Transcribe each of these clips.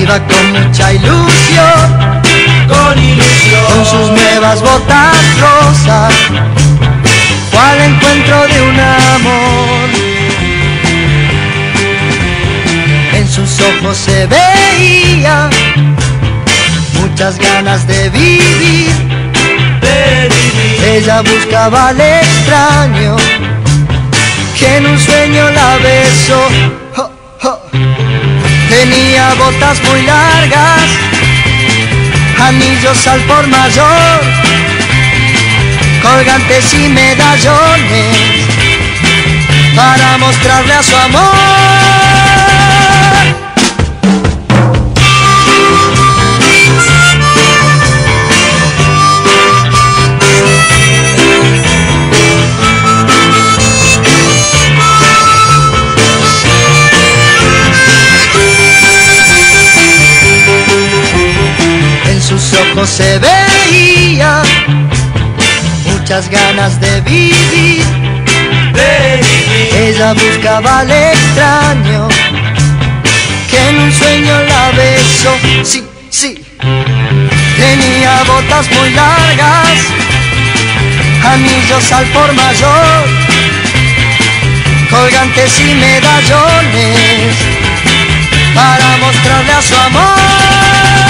iba con mucha ilusión, con sus nuevas botas rosas, fue al encuentro de un amor. En sus ojos se veía muchas ganas de vivir. Ella buscaba al extraño que en un sueño la besó. Oh, oh. Tenía botas muy largas, anillos al por mayor, colgantes y medallones para mostrarle a su amor. Sus ojos se veía muchas ganas de vivir. Ella buscaba al extraño que en un sueño la besó. Sí, sí. Tenía botas muy largas, anillos al por mayor, colgantes y medallones para mostrarle a su amor.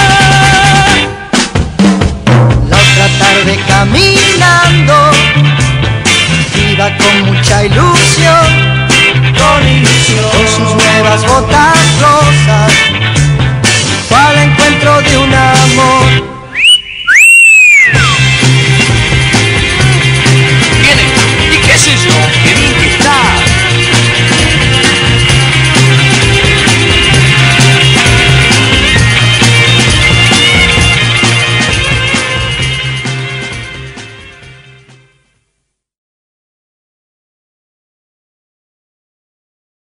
Tarde caminando, iba con mucha ilusión, con sus nuevas botas rosas.